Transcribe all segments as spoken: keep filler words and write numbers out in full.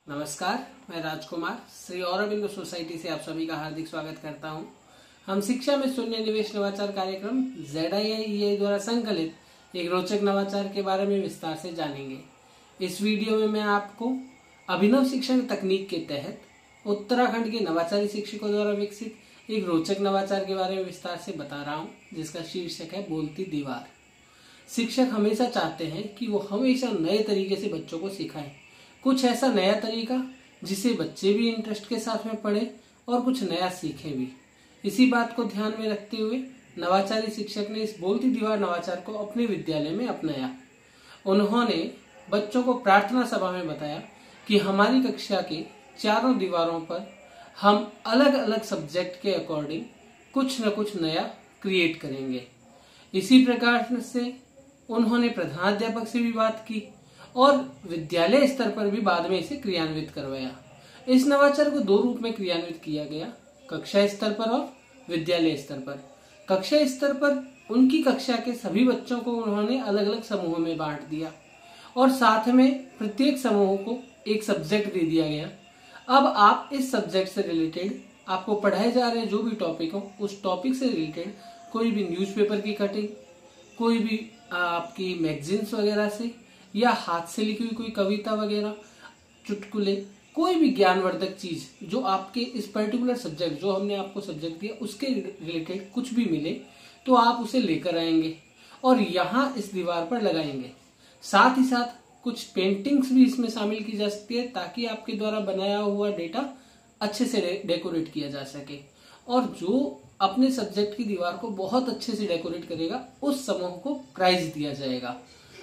नमस्कार, मैं राजकुमार श्री औरबिंदु सोसाइटी से आप सभी का हार्दिक स्वागत करता हूं। हम शिक्षा में शून्य निवेश नवाचार कार्यक्रम जेड आई आई ई आई द्वारा संकलित एक रोचक नवाचार के बारे में विस्तार से जानेंगे। इस वीडियो में मैं आपको अभिनव शिक्षण तकनीक के तहत उत्तराखंड के नवाचारी शिक्षकों द्वारा विकसित एक रोचक नवाचार के बारे में विस्तार से बता रहा हूँ, जिसका शीर्षक है बोलती दीवार। शिक्षक हमेशा चाहते हैं कि वो हमेशा नए तरीके से बच्चों को सिखाएं, कुछ ऐसा नया तरीका जिसे बच्चे भी इंटरेस्ट के साथ में पढ़े और कुछ नया सीखें भी। इसी बात को ध्यान में रखते हुए नवाचारी शिक्षक ने इस बोलती दीवार नवाचार को अपने विद्यालय में अपनाया। उन्होंने बच्चों को प्रार्थना सभा में बताया कि हमारी कक्षा के चारों दीवारों पर हम अलग अलग सब्जेक्ट के अकॉर्डिंग कुछ न कुछ नया क्रिएट करेंगे। इसी प्रकार से उन्होंने प्रधानाध्यापक से भी बात की और विद्यालय स्तर पर भी बाद में इसे क्रियान्वित करवाया। इस नवाचार को दो रूप में क्रियान्वित किया गया, कक्षा स्तर पर और विद्यालय स्तर पर। कक्षा स्तर पर उनकी कक्षा के सभी बच्चों को उन्होंने अलग अलग समूहों में बांट दिया और साथ में प्रत्येक समूह को एक सब्जेक्ट दे दिया गया। अब आप इस सब्जेक्ट से रिलेटेड आपको पढ़ाए जा रहे जो भी टॉपिक हो, उस टॉपिक से रिलेटेड कोई भी न्यूज़पेपर की कटिंग, कोई भी आपकी मैगजीन्स वगैरह से या हाथ से लिखी हुई कोई कविता वगैरह, चुटकुले, कोई भी ज्ञानवर्धक चीज जो आपके इस पर्टिकुलर सब्जेक्ट जो हमने आपको सब्जेक्ट दिया उसके रिलेटेड कुछ भी मिले तो आप उसे लेकर आएंगे और यहाँ इस दीवार पर लगाएंगे। साथ ही साथ कुछ पेंटिंग्स भी इसमें शामिल की जा सकती है ताकि आपके द्वारा बनाया हुआ डेटा अच्छे से डेकोरेट किया जा सके। और जो अपने सब्जेक्ट की दीवार को बहुत अच्छे से डेकोरेट करेगा उस समूह को प्राइज दिया जाएगा।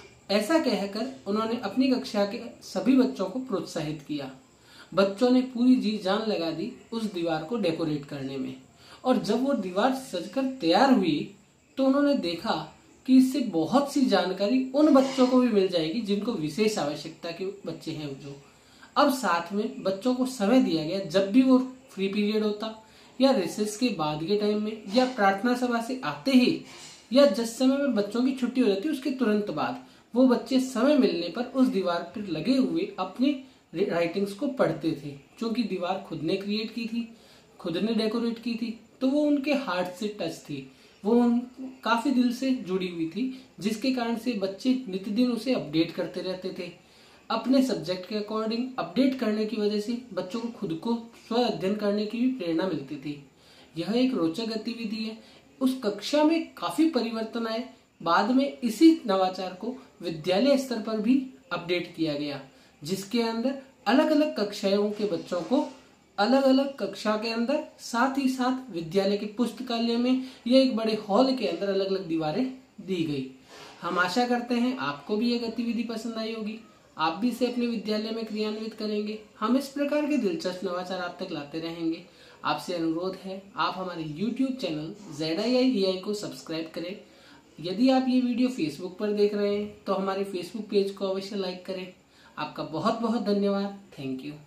ऐसा कहकर उन्होंने अपनी कक्षा के सभी बच्चों को प्रोत्साहित किया। बच्चों ने पूरी जी जान लगा दी उस दीवार को डेकोरेट करने में और जब वो दीवार सजकर तैयार हुई तो उन्होंने देखा कि इससे बहुत सी जानकारी उन बच्चों को भी मिल जाएगी जिनको विशेष आवश्यकता के बच्चे हैं। जो अब साथ में बच्चों को समय दिया गया, जब भी वो फ्री पीरियड होता या रिसेस के बाद के टाइम में या प्रार्थना सभा से आते ही या जिस समय में बच्चों की छुट्टी हो जाती है उसके तुरंत बाद वो बच्चे समय मिलने पर उस दीवार पर लगे हुए अपनी राइटिंग्स को पढ़ते थे। क्योंकि दीवार खुद ने क्रिएट की थी, खुद ने डेकोरेट की थी, तो वो उनके हार्ट से टच थी, वो काफी दिल से जुड़ी हुई थी, जिसके कारण से बच्चे नित्य दिन उसे अपडेट करते रहते थे। अपने सब्जेक्ट के अकॉर्डिंग अपडेट करने की वजह से बच्चों को खुद को स्व अध्ययन करने की भी प्रेरणा मिलती थी। यह एक रोचक गतिविधि है। उस कक्षा में काफी परिवर्तन आए। बाद में इसी नवाचार को विद्यालय स्तर पर भी अपडेट किया गया, जिसके अंदर अलग अलग कक्षाओं के बच्चों को अलग अलग कक्षा के अंदर साथ ही साथ विद्यालय के पुस्तकालय में या एक बड़े हॉल के अंदर अलग अलग दीवारें दी गई। हम आशा करते हैं आपको भी यह गतिविधि पसंद आई होगी, आप भी इसे अपने विद्यालय में क्रियान्वित करेंगे। हम इस प्रकार के दिलचस्प नवाचार आप तक लाते रहेंगे। आपसे अनुरोध है आप हमारे YouTube channel Z I I E I को सब्सक्राइब करें। यदि आप ये वीडियो फेसबुक पर देख रहे हैं तो हमारे फेसबुक पेज को अवश्य लाइक करें। आपका बहुत बहुत धन्यवाद। Thank you.